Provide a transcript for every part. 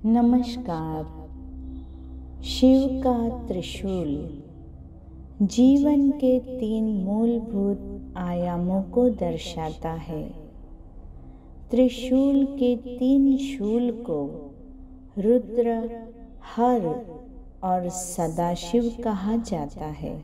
नमस्कार। शिव का त्रिशूल जीवन के 3 मूलभूत आयामों को दर्शाता है। त्रिशूल के 3 शूल को रुद्र, हर और सदाशिव कहा जाता है।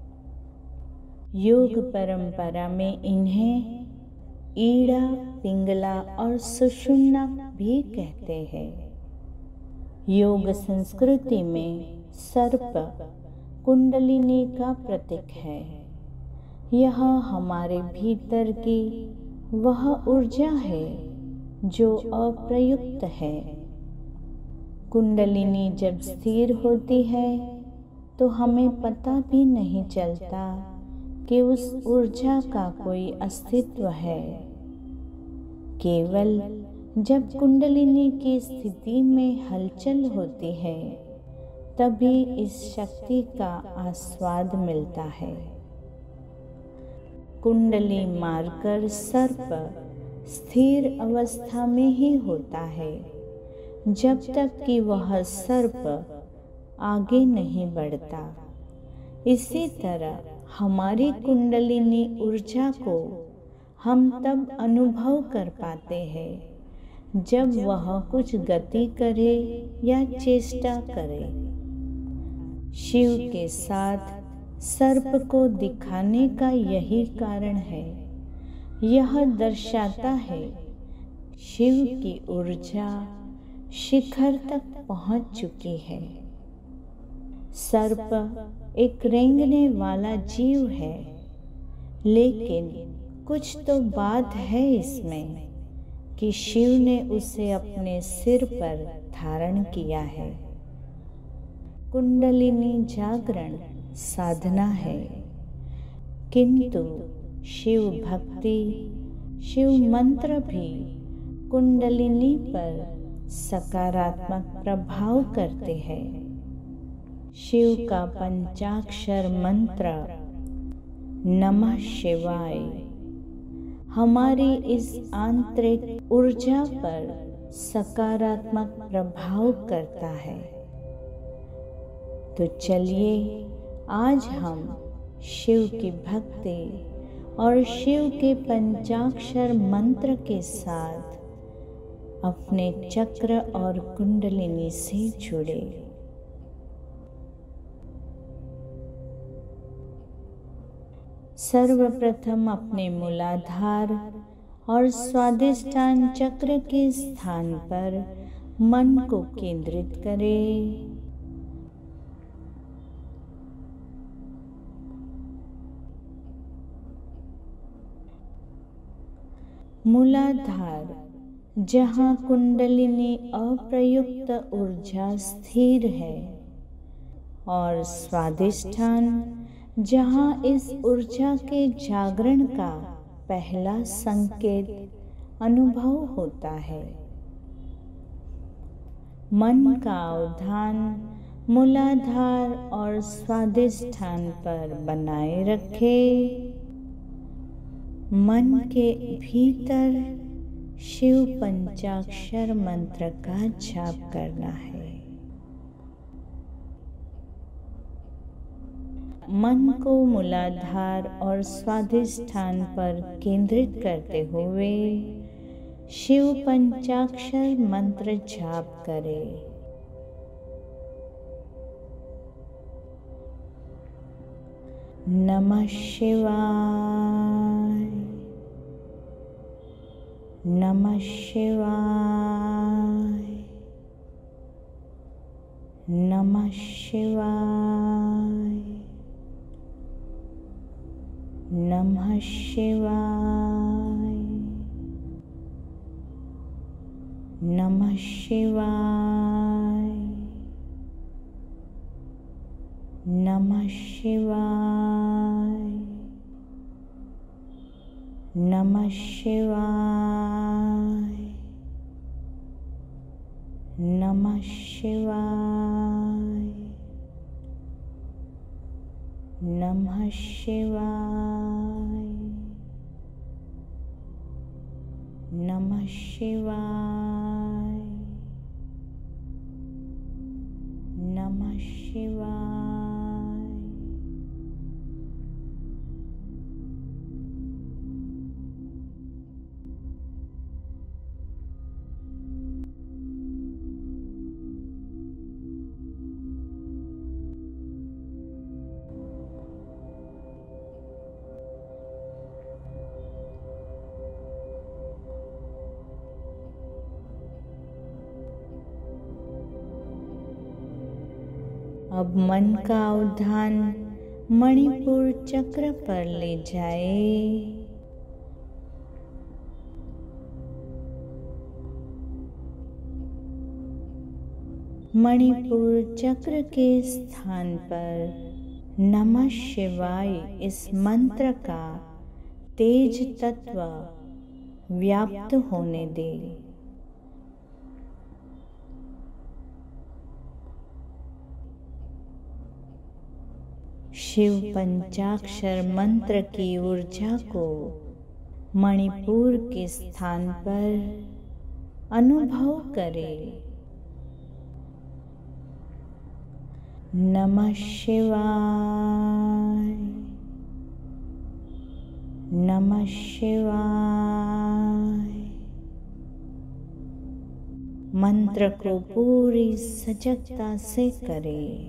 योग परंपरा में इन्हें ईड़ा, पिंगला और सुषुम्ना भी कहते हैं। योग संस्कृति में सर्प कुंडलिनी का प्रतीक है। यह हमारे भीतर की वह ऊर्जा है जो अप्रयुक्त है। कुंडलिनी जब स्थिर होती है तो हमें पता भी नहीं चलता कि उस ऊर्जा का कोई अस्तित्व है। केवल जब कुंडलिनी की स्थिति में हलचल होती है तभी इस शक्ति का आस्वाद मिलता है। कुंडली मारकर सर्प स्थिर अवस्था में ही होता है जब तक कि वह सर्प आगे नहीं बढ़ता। इसी तरह हमारी कुंडलिनी ऊर्जा को हम तब अनुभव कर पाते हैं जब वह कुछ गति करे या चेष्टा करे। शिव के साथ सर्प को दिखाने का यही कारण है। यह दर्शाता है शिव की ऊर्जा शिखर तक पहुंच चुकी है। सर्प एक रेंगने वाला जीव है, लेकिन कुछ तो बात है इसमें कि शिव ने उसे अपने सिर पर धारण किया है। कुंडलिनी जागरण साधना है, किंतु शिव भक्ति, शिव मंत्र भी कुंडलिनी पर सकारात्मक प्रभाव करते हैं। शिव का पंचाक्षर मंत्र नमः शिवाय हमारी इस आंतरिक ऊर्जा पर सकारात्मक प्रभाव करता है। तो चलिए आज हम शिव की भक्ति और शिव के पंचाक्षर मंत्र के साथ अपने चक्र और कुंडलिनी से जुड़े। सर्वप्रथम अपने मूलाधार और स्वादिष्ठान चक्र के स्थान पर मन को केंद्रित करें। मूलाधार जहाँ कुंडलिनी अप्रयुक्त ऊर्जा स्थिर है, और स्वादिष्ठान जहाँ इस ऊर्जा के जागरण का पहला संकेत अनुभव होता है। मन का अवधान मूलाधार और स्वादिष्ठान पर बनाए रखें। मन के भीतर शिव पंचाक्षर मंत्र का जाप करना है। मन को मूलाधार और स्वादिष्ठान पर केंद्रित करते हुए शिव पंचाक्षर मंत्र जाप करें। नमः शिवाय, नमः शिवाय, नमः शिवाय, नमः शिवाय, नमः शिवाय, नमः शिवाय, नमः शिवाय, नमः शिवाय, नमः शिवाय, नमः शिवाय, शिवाय। अब मन का ध्यान मणिपुर चक्र पर ले जाए। मणिपुर चक्र के स्थान पर नमः शिवाय इस मंत्र का तेज तत्व व्याप्त होने दे। शिव पंचाक्षर मंत्र की ऊर्जा को मणिपुर के स्थान पर अनुभव करें। नमः शिवाय, नमः शिवाय। मंत्र को पूरी सजगता से करें।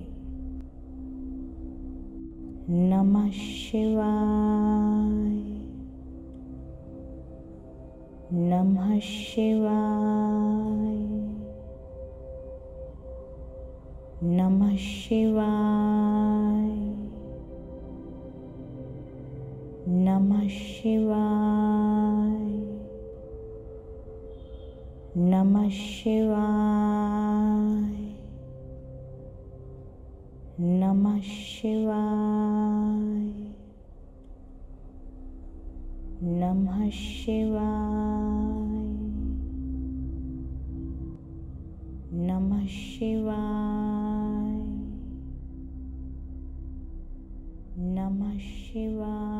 नमः शिवाय, नमः शिवाय, नमः शिवाय, नमः शिवाय, नमः शिवाय, नमः शिवाय, नमः शिवाय, नमः शिवाय, नमः शिवाय।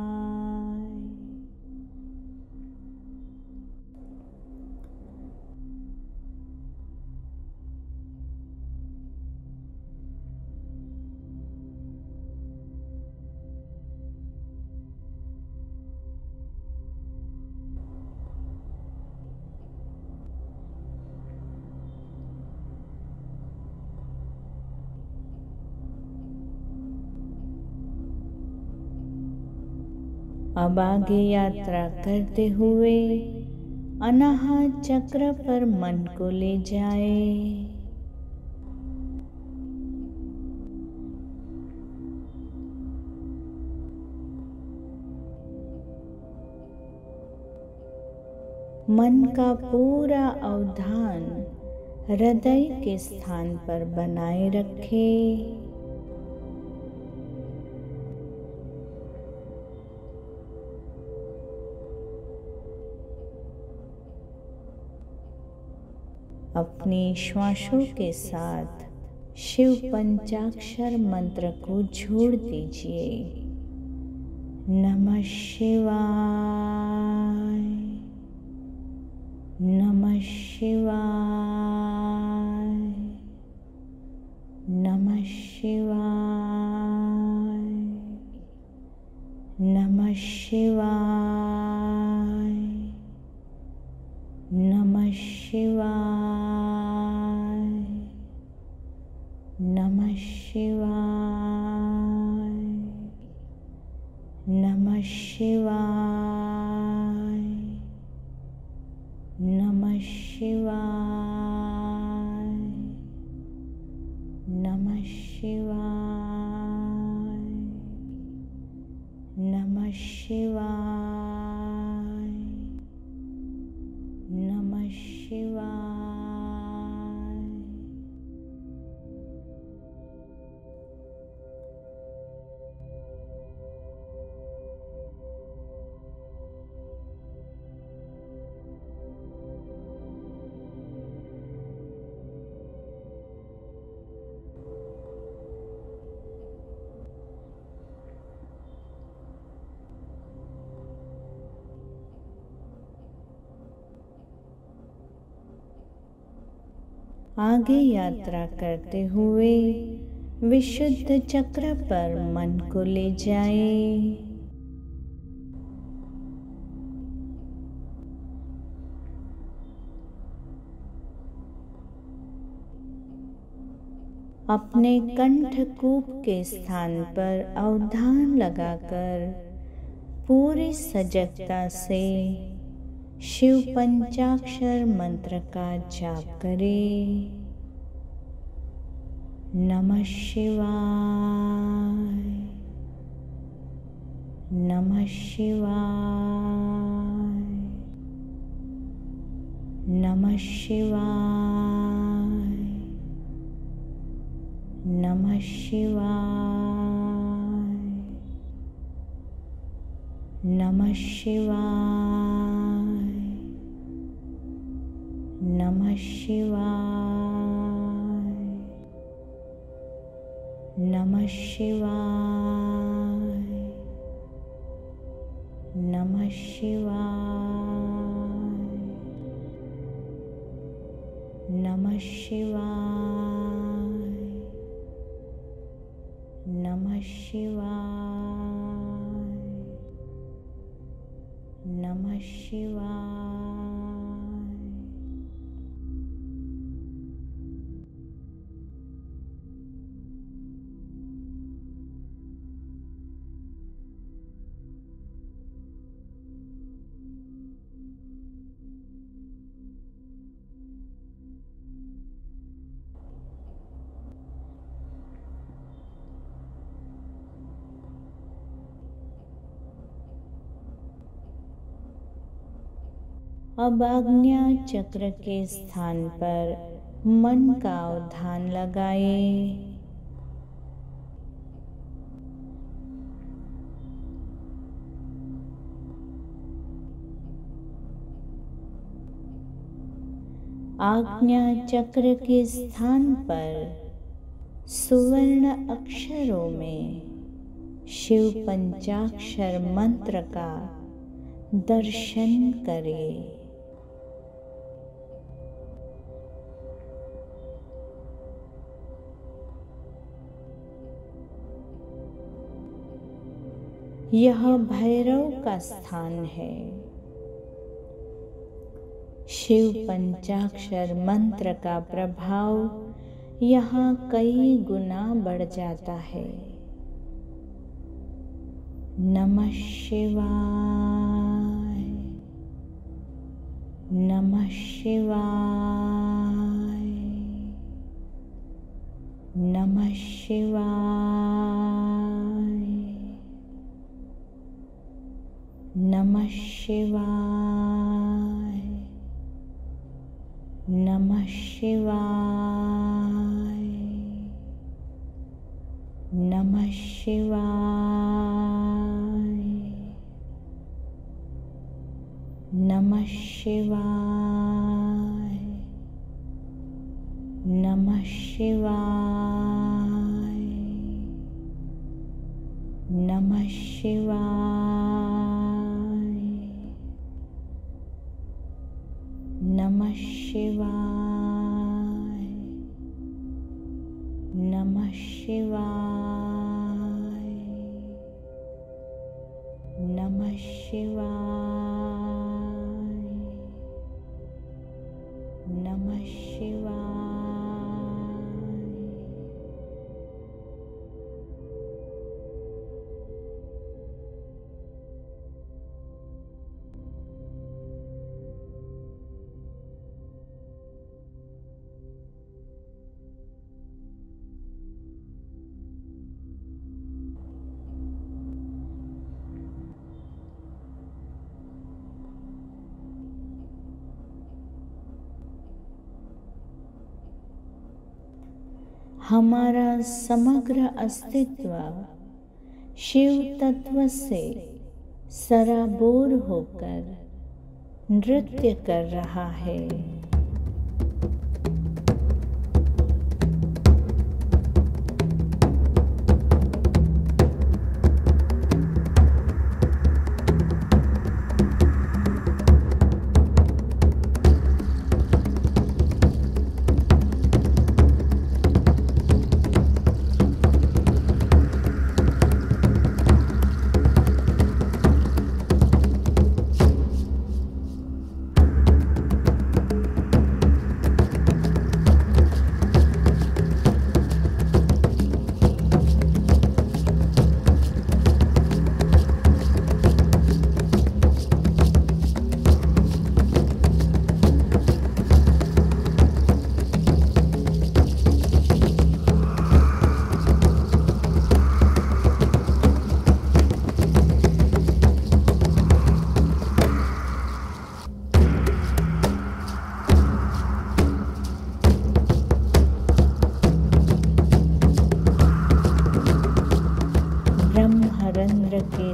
अब आगे यात्रा करते हुए अनाहत चक्र पर मन को ले जाए। मन का पूरा अवधान हृदय के स्थान पर बनाए रखें। अपनी श्वासों के साथ शिव पंचाक्षर मंत्र को जोड़ दीजिए। नमः शिवाय, नमः शिवाय, नमः शिवाय, नमः शिवाय, नमः शिवाय, नमः शिवाय, नमः शिवाय, नमः शिवाय, नमः शिवाय, नमः शिवाय, नमः शिवाय। आगे यात्रा करते हुए विशुद्ध चक्र पर मन को ले जाए। अपने कंठकूप के स्थान पर अवधान लगाकर पूरी सजगता से शिव पंचाक्षर मंत्र का जाप करें। नमः शिवाय, नमः शिवाय, नमः शिवाय, नमः शिवाय, नमः शिवाय, नमः शिवाय, नमः शिवाय, नमः शिवाय, नमः शिवाय, नमः शिवाय, नमः शिवाय। अब आज्ञा चक्र के स्थान पर मन का ध्यान लगाए। आज्ञा चक्र के स्थान पर सुवर्ण अक्षरों में शिव पंचाक्षर मंत्र का दर्शन करें। यह भैरव का स्थान है। शिव पंचाक्षर मंत्र का प्रभाव यहाँ कई गुना बढ़ जाता है। नमः शिवाय, नमः शिवाय, नमः शिवाय, नमः शिवाय, नमः शिवाय, नमः शिवाय, नमः शिवाय, नमः शिवाय, नमः शिवाय, नमः शिवाय, नमः शिवाय, नमः शिवाय, नमः शिवाय। हमारा समग्र अस्तित्व शिव तत्व से सराबोर होकर नृत्य कर रहा है।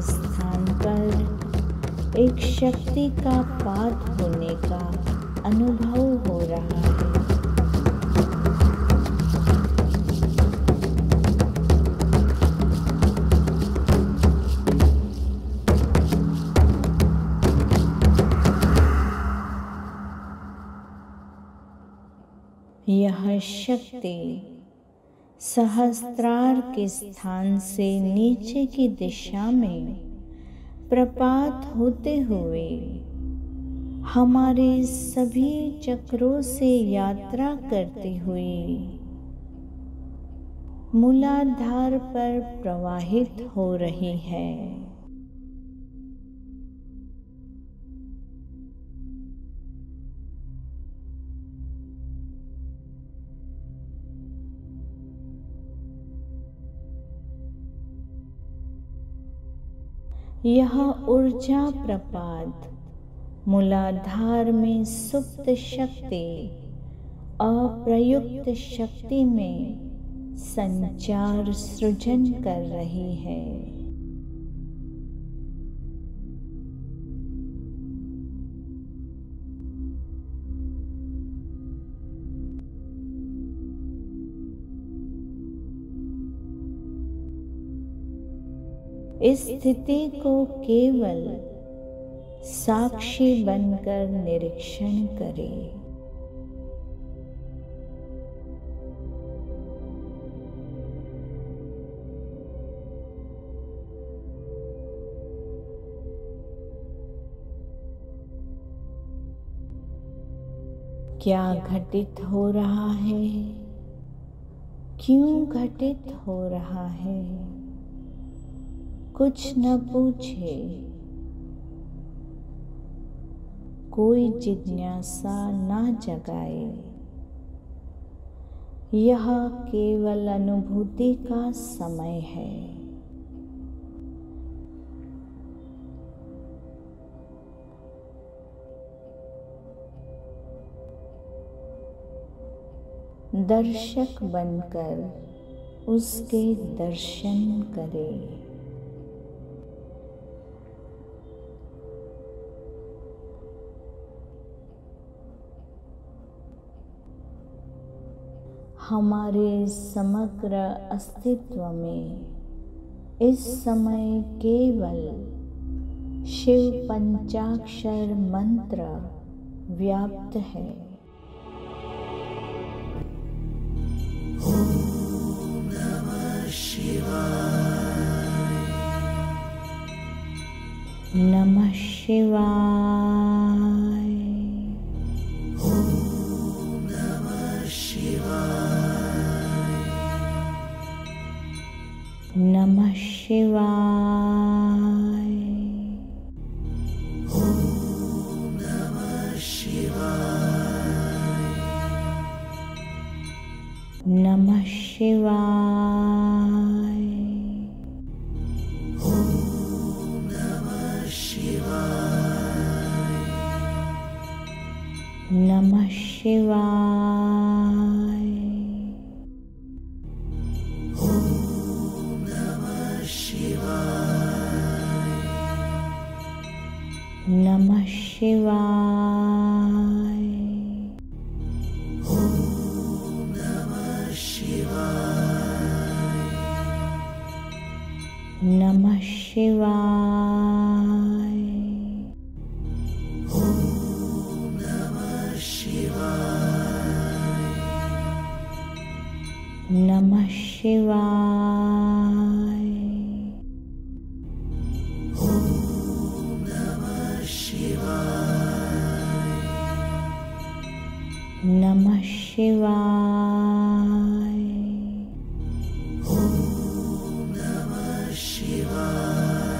के स्थान पर एक शक्ति का पात होने का अनुभव हो रहा है। यह शक्ति सहस्त्रार के स्थान से नीचे की दिशा में प्रपात होते हुए हमारे सभी चक्रों से यात्रा करती हुई मूलाधार पर प्रवाहित हो रही है। यह ऊर्जा प्रपात मूलाधार में सुप्त शक्ति अप्रयुक्त शक्ति में संचार सृजन कर रही है। इस स्थिति को केवल साक्षी बनकर निरीक्षण करें। क्या घटित हो रहा है? क्यों घटित हो रहा है? कुछ न पूछे, कोई जिज्ञासा न जगाए। यह केवल अनुभूति का समय है। दर्शक बनकर उसके दर्शन करें। हमारे समग्र अस्तित्व में इस समय केवल शिव पंचाक्षर मंत्र व्याप्त है। ओम नमः शिवाय। नमः शिवाय। ओम नमः शिवाय। नमः शिवाय। ओम नमः शिवाय। नमः शिवाय। ओम नमः शिवाय। नमः शिवाय। नमः शिवाय। ओम नमः शिवाय। नमः शिवाय। ओम नमः शिवाय। नमः शिवाय। नमः शिवाय। ओम नमः शिवाय।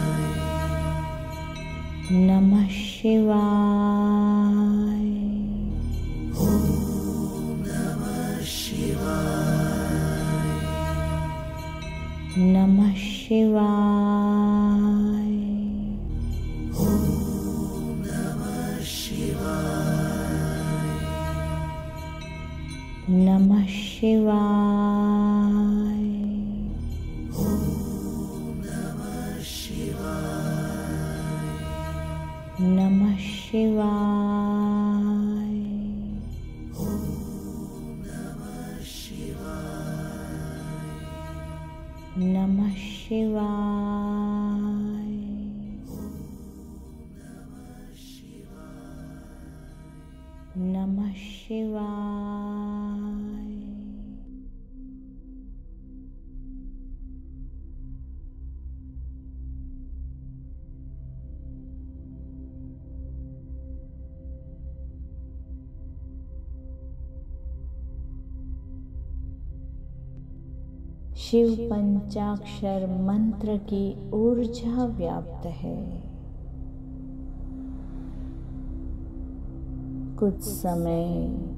नमः शिवाय। ओम नमः शिवाय। नमः शिवाय। ओम नमः शिवाय। नमः शिवाय। ओम नमः शिवाय। शिवाय। नमः शिवाय। नमः शिवाय। शिव पंचाक्षर मंत्र की ऊर्जा व्याप्त है। कुछ समय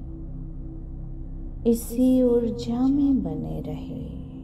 इसी ऊर्जा में बने रहे।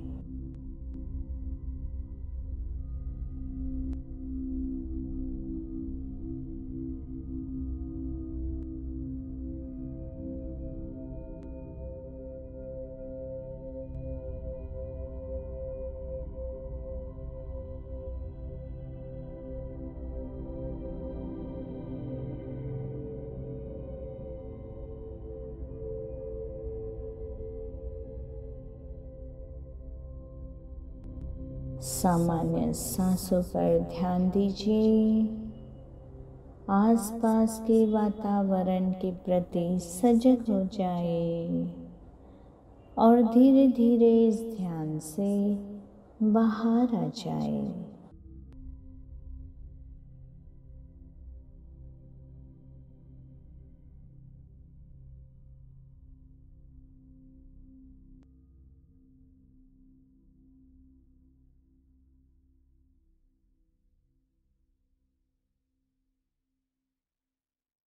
सामान्य सांसों पर ध्यान दीजिए। आसपास के वातावरण के प्रति सजग हो जाए और धीरे धीरे इस ध्यान से बाहर आ जाए।